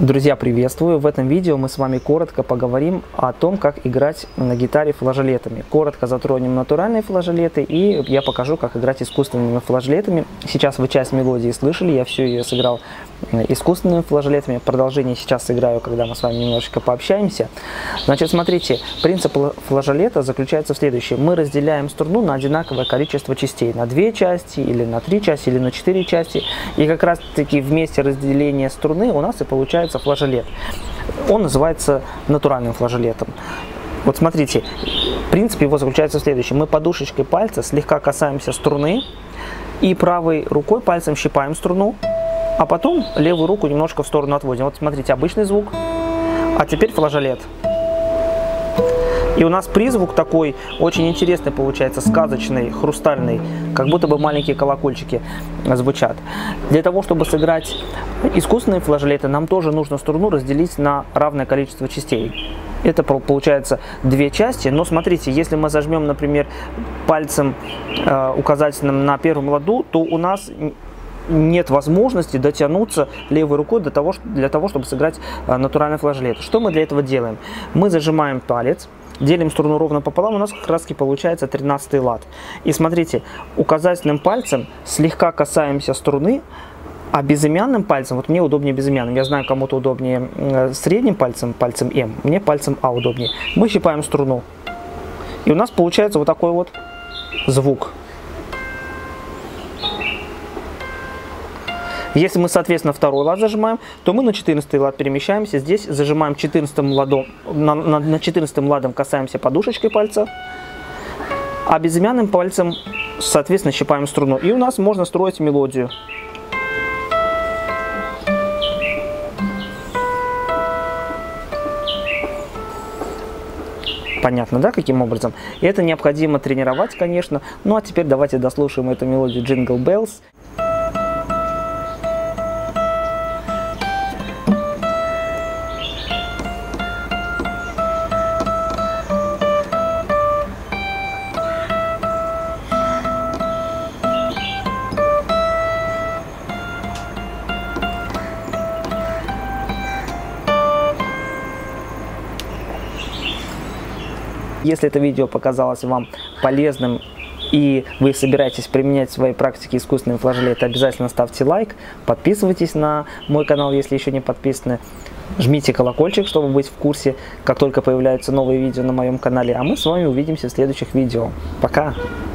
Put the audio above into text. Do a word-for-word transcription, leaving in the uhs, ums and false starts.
Друзья, приветствую! В этом видео мы с вами коротко поговорим о том, как играть на гитаре флажолетами. Коротко затронем натуральные флажолеты, и я покажу, как играть искусственными флажолетами. Сейчас вы часть мелодии слышали, я всю ее сыграл искусственными флажолетами. Продолжение сейчас сыграю, когда мы с вами немножечко пообщаемся. Значит, смотрите, принцип флажолета заключается в следующем. Мы разделяем струну на одинаковое количество частей, на две части, или на три части, или на четыре части. И как раз таки вместе разделения струны у нас и получается флажолет. Он называется натуральным флажолетом. Вот смотрите, принцип его заключается в следующем. Мы подушечкой пальца слегка касаемся струны и правой рукой пальцем щипаем струну, а потом левую руку немножко в сторону отводим. Вот смотрите, обычный звук, а теперь флажолет. И у нас призвук такой очень интересный получается, сказочный, хрустальный, как будто бы маленькие колокольчики звучат. Для того, чтобы сыграть искусственные флажолеты, нам тоже нужно струну разделить на равное количество частей. Это получается две части, но смотрите, если мы зажмем, например, пальцем э, указательным на первом ладу, то у нас нет возможности дотянуться левой рукой до того, для того, чтобы сыграть э, натуральный флажолет. Что мы для этого делаем? Мы зажимаем палец, делим струну ровно пополам, у нас как раз таки получается тринадцатый лад. И смотрите, указательным пальцем слегка касаемся струны, а безымянным пальцем, вот мне удобнее безымянным, я знаю, кому-то удобнее э, средним пальцем, пальцем М, мне пальцем А удобнее. Мы щипаем струну, и у нас получается вот такой вот звук. Если мы, соответственно, второй лад зажимаем, то мы на четырнадцатый лад перемещаемся. Здесь зажимаем четырнадцатым ладом, на, на, на четырнадцатым ладом касаемся подушечкой пальца, а безымянным пальцем, соответственно, щипаем струну. И у нас можно строить мелодию. Понятно, да, каким образом? Это необходимо тренировать, конечно. Ну а теперь давайте дослушаем эту мелодию Jingle Bells. Если это видео показалось вам полезным и вы собираетесь применять в своей практике искусственные флажолеты, обязательно ставьте лайк, подписывайтесь на мой канал, если еще не подписаны, жмите колокольчик, чтобы быть в курсе, как только появляются новые видео на моем канале. А мы с вами увидимся в следующих видео. Пока!